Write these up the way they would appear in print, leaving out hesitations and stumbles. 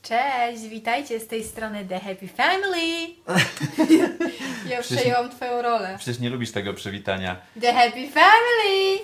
Cześć, witajcie z tej strony The Happy Family. Ja przejęłam twoją rolę. Przecież nie lubisz tego przywitania. The Happy Family!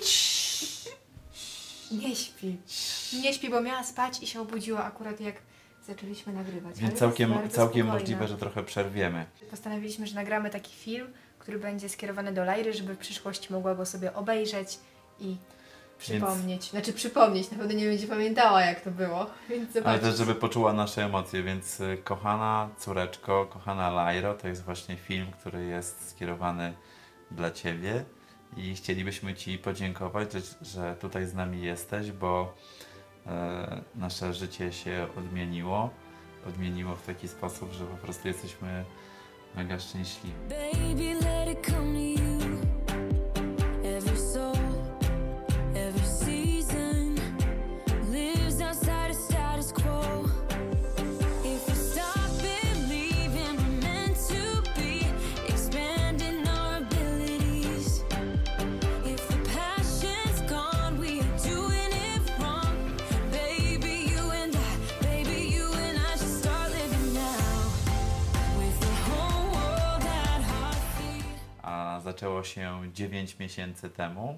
Nie śpi. Nie śpi, bo miała spać i się obudziła akurat jak zaczęliśmy nagrywać. Więc całkiem możliwe, że trochę przerwiemy. Postanowiliśmy, że nagramy taki film, który będzie skierowany do Lajry, żeby w przyszłości mogła go sobie obejrzeć i przypomnieć. Znaczy przypomnieć, na pewno nie będzie pamiętała jak to było. Więc ale też żeby poczuła nasze emocje, więc kochana córeczko, kochana Lajro, to jest właśnie film, który jest skierowany dla Ciebie i chcielibyśmy Ci podziękować, że tutaj z nami jesteś, bo nasze życie się odmieniło. Odmieniło w taki sposób, że po prostu jesteśmy mega szczęśliwi. Baby, let it come to you. Every soul, every season lives outside of status quo. If we stop believing we're meant to be, expanding our abilities. If the passion's gone, we are doing it wrong. Baby, you and I should start living now. With the whole world at our feet. A zaczęło się 9 miesięcy temu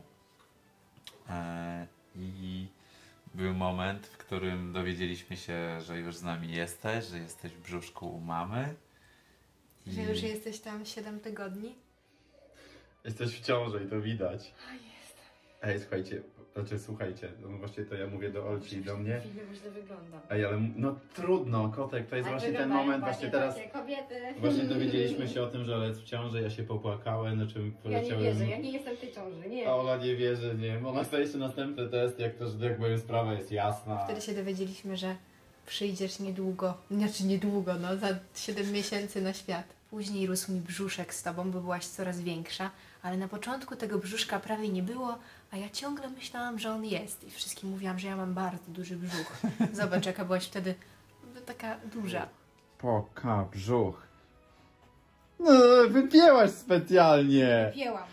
i był moment, w którym dowiedzieliśmy się, że już z nami jesteś, że jesteś w brzuszku u mamy. Że już jesteś tam 7 tygodni? Jesteś w ciąży i to widać. Ej, słuchajcie, no właśnie to ja mówię do Olci i do mnie. Źle wygląda. Ej, ale no trudno, kotek, to jest właśnie ten moment, właśnie teraz. Kobiety. Właśnie dowiedzieliśmy się o tym, że Ola jest w ciąży, ja się popłakałem, na czym poleciałem. Ja nie jestem w tej ciąży, nie. A Ola nie wierzy, nie. Ona chce jeszcze następny test, jak to, że tak powiem, sprawa jest jasna. Wtedy się dowiedzieliśmy, że przyjdziesz niedługo, znaczy niedługo, no za 7 miesięcy na świat. Później rósł mi brzuszek z tobą, bo byłaś coraz większa, ale na początku tego brzuszka prawie nie było, a ja ciągle myślałam, że on jest i wszystkim mówiłam, że ja mam bardzo duży brzuch. Zobacz, jaka byłaś wtedy taka duża. Poka, brzuch. No, wypięłaś specjalnie. Pięłam.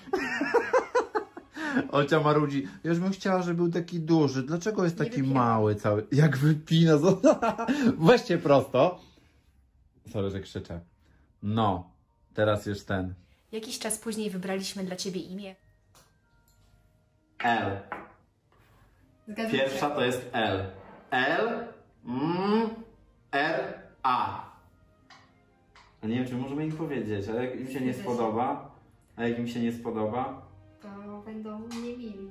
Olcia marudzi. Ja już bym chciała, żeby był taki duży. Dlaczego jest Nie taki wypina. mały cały? Jak wypina. Weźcie prosto. Sorry, że krzyczę. No, teraz już ten. Jakiś czas później wybraliśmy dla ciebie imię. L. Pierwsza to jest L. L, R, A. A nie wiem, czy możemy im powiedzieć, ale jak im się nie spodoba, a jak im się nie spodoba, To będą niemili.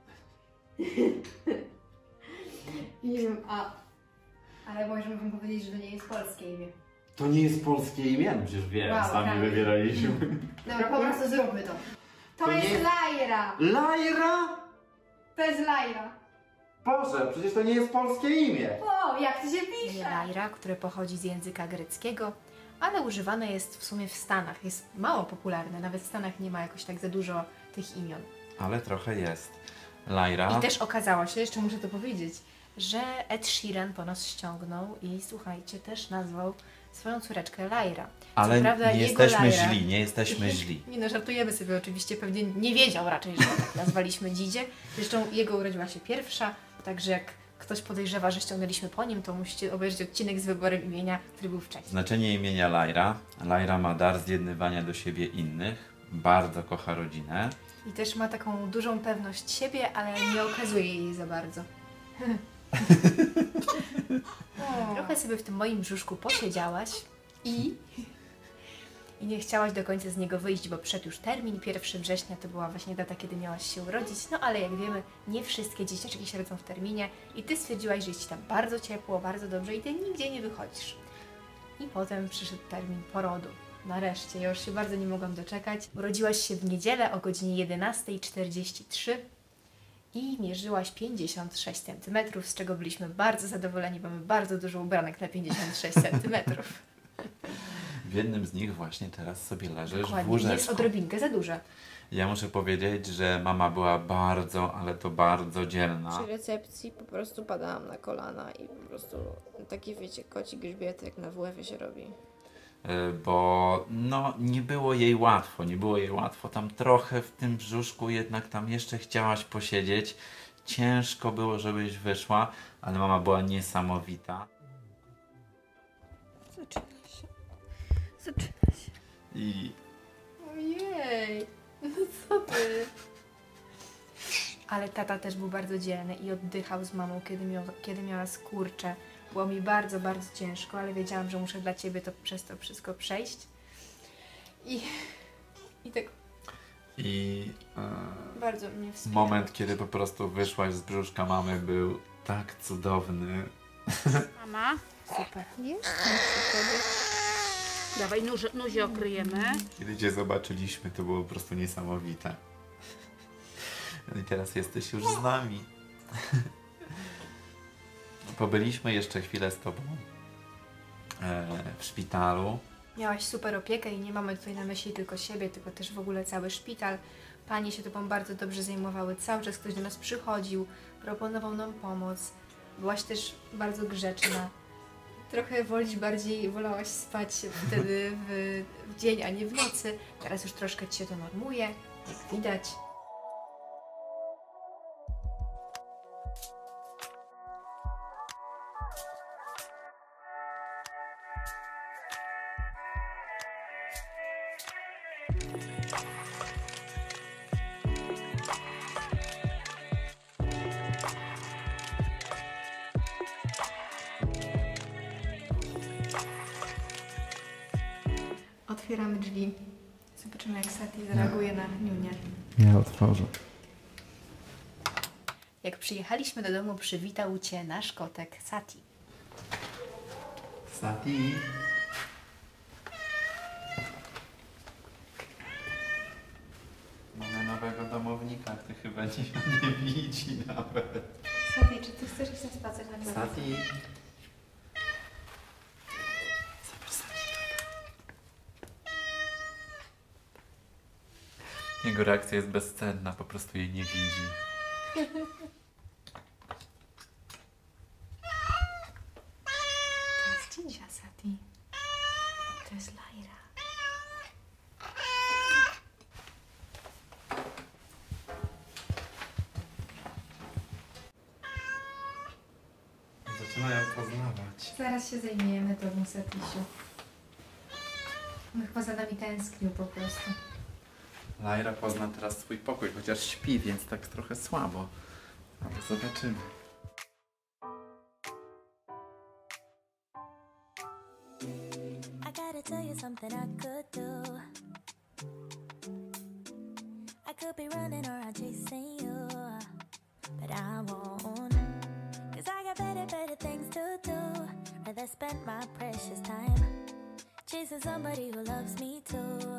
Nie wiem, ale możemy wam powiedzieć, że to nie jest polskie imię. to nie jest polskie imię, no przecież wiem, Wow, sami tak. wybieraliśmy. Dobra, po prostu zróbmy to. To To jest nie- Lajra! Lajra? To jest Lajra! Boże, przecież to nie jest polskie imię. O, jak to się pisze? Lajra, które pochodzi z języka greckiego, ale używane jest w sumie w Stanach. Jest mało popularne, nawet w Stanach nie ma jakoś tak za dużo tych imion. Ale trochę jest. Lajra. I też okazało się, jeszcze muszę to powiedzieć, że Ed Sheeran po nas ściągnął i słuchajcie, też nazwał swoją córeczkę Lajra. Ale prawda, nie jego jesteśmy Lajra- źli, nie jesteśmy źli. Nie no, żartujemy sobie oczywiście, pewnie nie wiedział raczej, że tak nazwaliśmy dzidzie. Zresztą jego urodziła się pierwsza, także jak ktoś podejrzewa, że ściągnęliśmy po nim, to musicie obejrzeć odcinek z wyborem imienia, który był wcześniej. Znaczenie imienia Lajra. Lajra ma dar zjednywania do siebie innych. Bardzo kocha rodzinę. I też ma taką dużą pewność siebie, ale nie okazuje jej za bardzo. Trochę sobie w tym moim brzuszku posiedziałaś i nie chciałaś do końca z niego wyjść, bo przed już termin, 1 września to była właśnie data, kiedy miałaś się urodzić, no ale jak wiemy, nie wszystkie dzieciaczki się rodzą w terminie i ty stwierdziłaś, że jest ci tam bardzo ciepło, bardzo dobrze i ty nigdzie nie wychodzisz. I potem przyszedł termin porodu. Nareszcie, ja już się bardzo nie mogłam doczekać. Urodziłaś się w niedzielę o godzinie 11:43 i mierzyłaś 56 cm, z czego byliśmy bardzo zadowoleni, bo mamy bardzo dużo ubranek na 56 cm. W jednym z nich właśnie teraz sobie leżysz w Dokładnie, łóżeczku. jest odrobinkę za duże. Ja muszę powiedzieć, że mama była bardzo, ale to bardzo dzielna. Przy recepcji po prostu padałam na kolana i po prostu taki, wiecie, koci grzbiet jak na WF-ie się robi. Bo no nie było jej łatwo, tam trochę w tym brzuszku jednak tam jeszcze chciałaś posiedzieć, ciężko było, żebyś wyszła, ale mama była niesamowita. Zaczyna się. Zaczyna się. I Ojej, no co ty? Ale tata też był bardzo dzielny i oddychał z mamą, kiedy miała skurcze. Było mi bardzo, bardzo ciężko, ale wiedziałam, że muszę dla ciebie przez to wszystko przejść. I tak bardzo mnie wspierał. moment, kiedy po prostu wyszłaś z brzuszka mamy, był tak cudowny. Mama, Super. Jeszcze przy tobie. dawaj nuzie okryjemy. Kiedy cię zobaczyliśmy, to było po prostu niesamowite. I teraz jesteś już z nami. Pobyliśmy jeszcze chwilę z tobą w szpitalu. Miałaś super opiekę i nie mamy tutaj na myśli tylko siebie, tylko też w ogóle cały szpital. Panie się tobą bardzo dobrze zajmowały. Cały czas ktoś do nas przychodził, proponował nam pomoc. Byłaś też bardzo grzeczna. Trochę wolałaś spać wtedy w dzień, a nie w nocy. Teraz już troszkę ci się to normuje, jak widać. Otwieramy drzwi. Zobaczymy, jak Sati zareaguje na niunię. Ja otworzę. Jak przyjechaliśmy do domu, przywitał cię nasz kotek Sati. Sati. Mamy nowego domownika, który chyba nie widzi nawet. Sati, czy ty chcesz iść na spacer na placu? Sati. Jego reakcja jest bezcenna, po prostu jej nie widzi. To jest Cinzia, Sati. To jest Laira. Zaczynają poznawać. Zaraz się zajmiemy tobą, Satisiu. On chyba za nami tęsknił po prostu. Laira pozna teraz swój pokój, chociaż śpi, więc tak trochę słabo. Ale zobaczymy. I gotta tell you something I could do. I could be running around chasing you, but I won't. Cause I got better things to do. Rather spend my precious time chasing somebody who loves me too.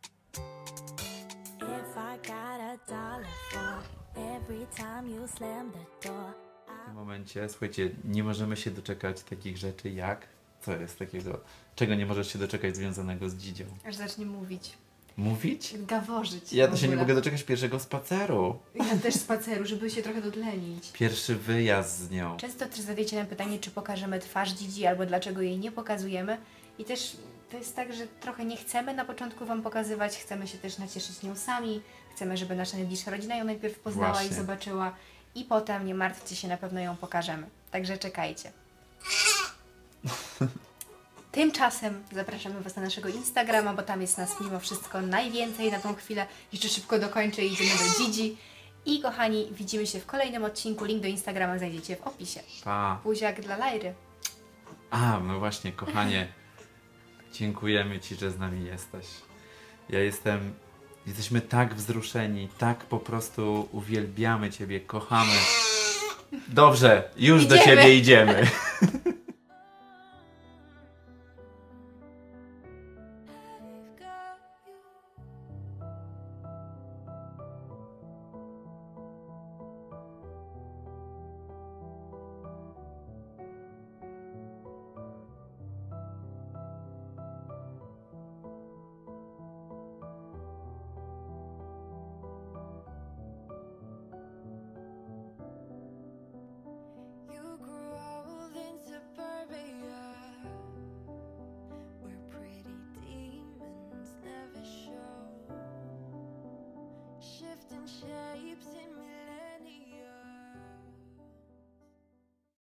If I got $1 for every time you slam the door. W tym momencie, słuchajcie, nie możemy się doczekać takich rzeczy jak... Co jest takiego? Czego nie możesz się doczekać związanego z Dzidzią? Aż zacznie mówić. Mówić? Gaworzyć. Ja w to się nie ogóle. mogę doczekać pierwszego spaceru. Ja też spaceru, żeby się trochę dotlenić. Pierwszy wyjazd z nią. Często też zadajecie nam pytanie, czy pokażemy twarz Dzidzi, albo dlaczego jej nie pokazujemy. I też to jest tak, że trochę nie chcemy na początku wam pokazywać, chcemy się też nacieszyć nią sami, chcemy, żeby nasza najbliższa rodzina ją najpierw poznała Właśnie. i zobaczyła. I potem, nie martwcie się, na pewno ją pokażemy. Także czekajcie. Tymczasem zapraszamy Was na naszego Instagrama, bo tam jest nas mimo wszystko najwięcej na tą chwilę. Jeszcze szybko dokończę i idziemy do Dzidzi. I kochani, widzimy się w kolejnym odcinku. Link do Instagrama znajdziecie w opisie. Pa. Buziak dla Lairy. A, no właśnie, kochanie. Dziękujemy Ci, że z nami jesteś. Jesteśmy tak wzruszeni, tak po prostu uwielbiamy Ciebie, kochamy. Dobrze, już do Idziemy. Ciebie idziemy.